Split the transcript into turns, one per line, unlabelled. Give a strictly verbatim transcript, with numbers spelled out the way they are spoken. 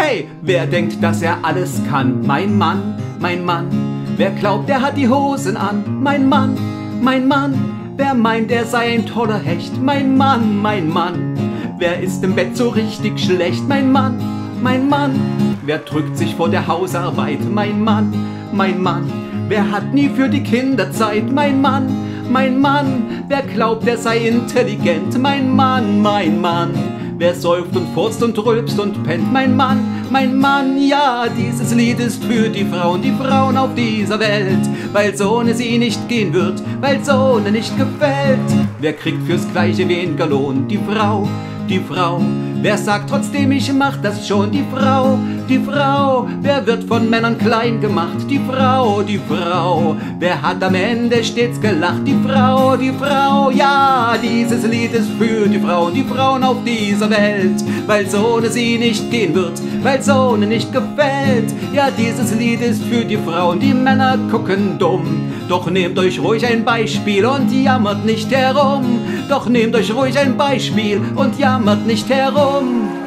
Hey, wer denkt, dass er alles kann? Mein Mann, mein Mann. Wer glaubt, er hat die Hosen an? Mein Mann, mein Mann. Wer meint, er sei ein toller Hecht? Mein Mann, mein Mann. Wer ist im Bett so richtig schlecht? Mein Mann, mein Mann. Wer drückt sich vor der Hausarbeit? Mein Mann, mein Mann. Wer hat nie für die Kinder Zeit? Mein Mann, mein Mann. Wer glaubt, er sei intelligent? Mein Mann, mein Mann. Wer säuft und furzt und rülpst und pennt? Mein Mann, mein Mann. Ja, dieses Lied ist für die Frauen, die Frauen auf dieser Welt, weil's ohne sie nicht gehen wird, weil's ohne nicht gefällt. Wer kriegt fürs Gleiche weniger Lohn? Die Frau, die Frau. Wer sagt trotzdem, ich mach das schon? Die Frau, die Frau. Wer wird von Männern klein gemacht? Die Frau, die Frau. Wer hat am Ende stets gelacht? Die Frau, die Frau. Ja, dieses Lied ist für die Frauen, die Frauen auf dieser Welt, weil's ohne sie nicht gehen wird, weil's ohne nicht gefällt. Ja, dieses Lied ist für die Frauen, die Männer gucken dumm. Doch nehmt euch ruhig ein Beispiel und jammert nicht herum. Doch nehmt euch ruhig ein Beispiel und jammert nicht herum.